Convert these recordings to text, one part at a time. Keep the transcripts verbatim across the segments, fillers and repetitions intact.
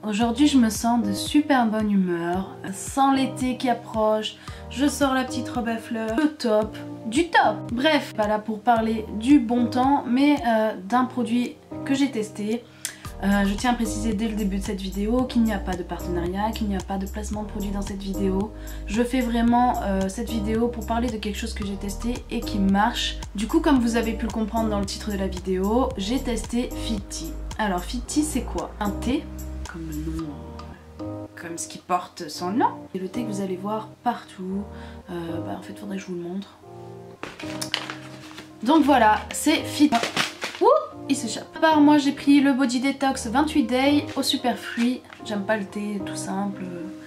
Aujourd'hui je me sens de super bonne humeur, sans l'été qui approche, je sors la petite robe à fleurs, le top, du top. Bref, pas là pour parler du bon temps, mais euh, d'un produit que j'ai testé. Euh, je tiens à préciser dès le début de cette vidéo qu'il n'y a pas de partenariat, qu'il n'y a pas de placement de produit dans cette vidéo. Je fais vraiment euh, cette vidéo pour parler de quelque chose que j'ai testé et qui marche. Du coup, comme vous avez pu le comprendre dans le titre de la vidéo, j'ai testé Fit Tea. Alors Fit Tea c'est quoi? Un thé, comme le nom, euh, comme ce qui porte son nom. Et le thé que vous allez voir partout, euh, bah, en fait faudrait que je vous le montre. Donc voilà, c'est Fit Tea. Ouh, il s'échappe. À part moi j'ai pris le Body Detox vingt-huit Day au super fruit. J'aime pas le thé tout simple.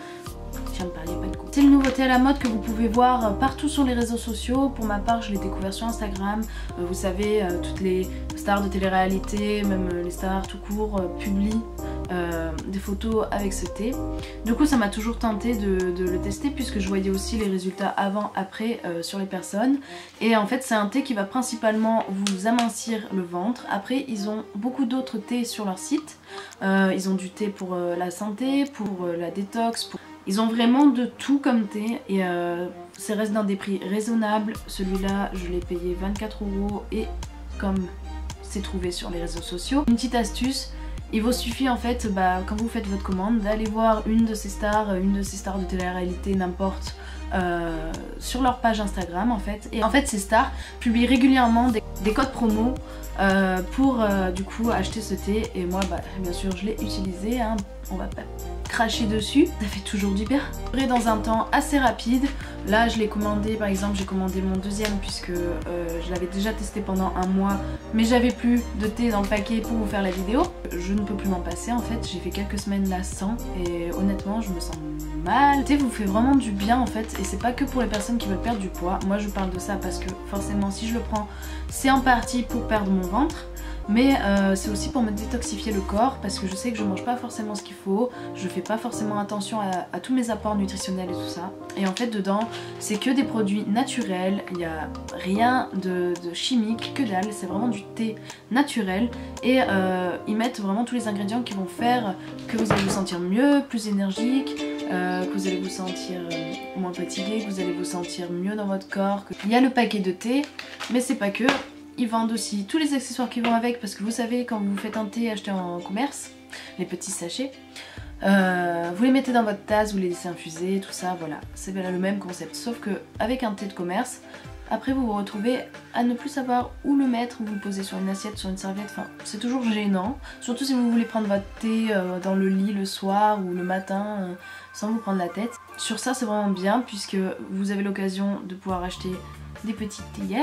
J'aime pas, il n'y a pas de goût. C'est le nouveau thé à la mode que vous pouvez voir partout sur les réseaux sociaux. Pour ma part je l'ai découvert sur Instagram. Euh, vous savez, euh, toutes les stars de télé-réalité, même les stars tout court, euh, publient euh, des photos avec ce thé. Du coup ça m'a toujours tenté de, de le tester puisque je voyais aussi les résultats avant après euh, sur les personnes. Et en fait c'est un thé qui va principalement vous amincir le ventre. Après ils ont beaucoup d'autres thés sur leur site. Euh, ils ont du thé pour euh, la santé, pour euh, la détox, pour... Ils ont vraiment de tout comme thé et euh, ça reste dans des prix raisonnables. Celui-là je l'ai payé vingt-quatre euros et comme c'est trouvé sur les réseaux sociaux. Une petite astuce, il vous suffit en fait, bah, quand vous faites votre commande, d'aller voir une de ces stars, une de ces stars de télé-réalité, n'importe, euh, sur leur page Instagram en fait. Et en fait ces stars publient régulièrement des, des codes promo euh, pour euh, du coup acheter ce thé. Et moi bah, bien sûr je l'ai utilisé, hein, on va pas cracher dessus, ça fait toujours du bien. Dans un temps assez rapide, là je l'ai commandé, par exemple j'ai commandé mon deuxième puisque euh, je l'avais déjà testé pendant un mois mais j'avais plus de thé dans le paquet pour vous faire la vidéo. Je ne peux plus m'en passer en fait, j'ai fait quelques semaines là sans et honnêtement je me sens mal. Le thé vous fait vraiment du bien en fait et c'est pas que pour les personnes qui veulent perdre du poids. Moi je parle de ça parce que forcément si je le prends c'est en partie pour perdre mon ventre. Mais euh, c'est aussi pour me détoxifier le corps parce que je sais que je mange pas forcément ce qu'il faut, je fais pas forcément attention à, à tous mes apports nutritionnels et tout ça. Et en fait dedans c'est que des produits naturels, il n'y a rien de, de chimique, que dalle, c'est vraiment du thé naturel. Et euh, ils mettent vraiment tous les ingrédients qui vont faire que vous allez vous sentir mieux, plus énergique, euh, que vous allez vous sentir euh, moins fatigué, que vous allez vous sentir mieux dans votre corps. Il y a le paquet de thé, mais c'est pas que. Ils vendent aussi tous les accessoires qui vont avec parce que vous savez quand vous faites un thé acheté en commerce, les petits sachets, euh, vous les mettez dans votre tasse, vous les laissez infuser, tout ça, voilà. C'est le même concept, sauf que avec un thé de commerce, après vous vous retrouvez à ne plus savoir où le mettre, vous le posez sur une assiette, sur une serviette, enfin c'est toujours gênant. Surtout si vous voulez prendre votre thé euh, dans le lit le soir ou le matin euh, sans vous prendre la tête. Sur ça c'est vraiment bien puisque vous avez l'occasion de pouvoir acheter des petites théières.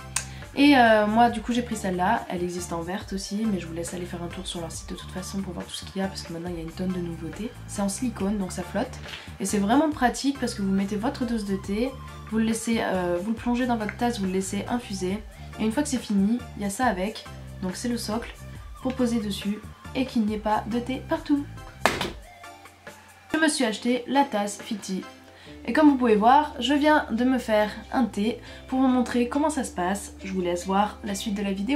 Et euh, moi du coup j'ai pris celle-là, elle existe en verte aussi mais je vous laisse aller faire un tour sur leur site de toute façon pour voir tout ce qu'il y a parce que maintenant il y a une tonne de nouveautés. C'est en silicone donc ça flotte et c'est vraiment pratique parce que vous mettez votre dose de thé, vous le laissez, euh, vous le plongez dans votre tasse, vous le laissez infuser et une fois que c'est fini, il y a ça avec, donc c'est le socle pour poser dessus et qu'il n'y ait pas de thé partout. Je me suis acheté la tasse Fit Tea. Et comme vous pouvez voir, je viens de me faire un thé pour vous montrer comment ça se passe. Je vous laisse voir la suite de la vidéo.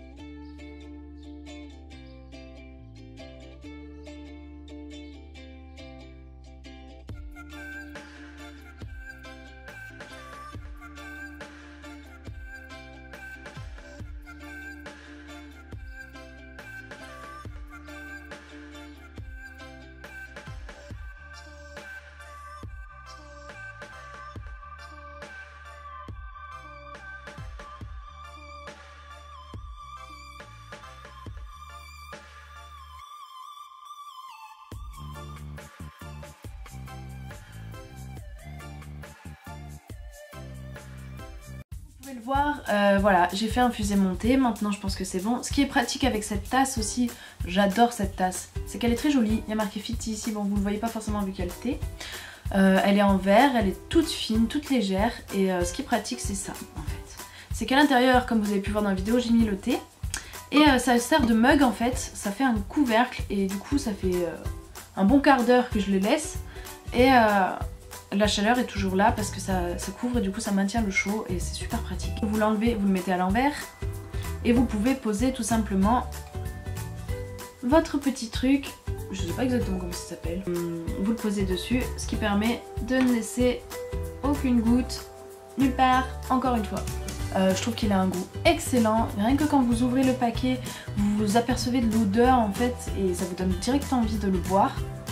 Vous pouvez le voir, euh, voilà, j'ai fait infuser mon thé, maintenant je pense que c'est bon. Ce qui est pratique avec cette tasse aussi, j'adore cette tasse, c'est qu'elle est très jolie, il y a marqué Fit Tea ici, bon vous le voyez pas forcément vu qu'il y a le thé. Euh, elle est en verre, elle est toute fine, toute légère et euh, ce qui est pratique c'est ça en fait. C'est qu'à l'intérieur, comme vous avez pu voir dans la vidéo, j'ai mis le thé et euh, ça sert de mug en fait, ça fait un couvercle et du coup ça fait euh, un bon quart d'heure que je le laisse et... Euh, la chaleur est toujours là parce que ça, ça couvre et du coup ça maintient le chaud et c'est super pratique. Vous l'enlevez, vous le mettez à l'envers et vous pouvez poser tout simplement votre petit truc je sais pas exactement comment ça s'appelle. Vous le posez dessus, ce qui permet de ne laisser aucune goutte nulle part, encore une fois. Euh, je trouve qu'il a un goût excellent. Rien que quand vous ouvrez le paquet, vous, vous apercevez de l'odeur en fait et ça vous donne direct envie de le boire.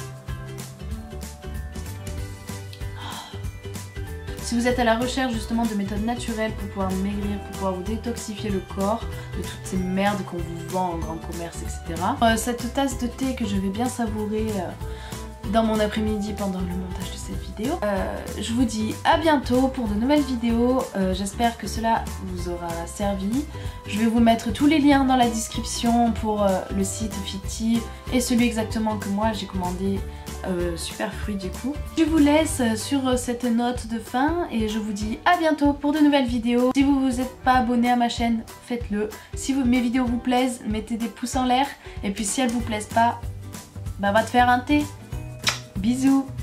Si vous êtes à la recherche justement de méthodes naturelles pour pouvoir maigrir, pour pouvoir vous détoxifier le corps de toutes ces merdes qu'on vous vend en grand commerce, et cetera. Euh, cette tasse de thé que je vais bien savourer euh, dans mon après-midi pendant le montage de cette vidéo. Euh, je vous dis à bientôt pour de nouvelles vidéos. Euh, J'espère que cela vous aura servi. Je vais vous mettre tous les liens dans la description pour euh, le site Ficti et celui exactement que moi j'ai commandé. Euh, Superfruit du coup. Je vous laisse sur cette note de fin et je vous dis à bientôt pour de nouvelles vidéos. Si vous vous êtes pas abonné à ma chaîne, faites-le. Si vous, mes vidéos vous plaisent, mettez des pouces en l'air. Et puis si elles vous plaisent pas, bah va te faire un thé. Bisous.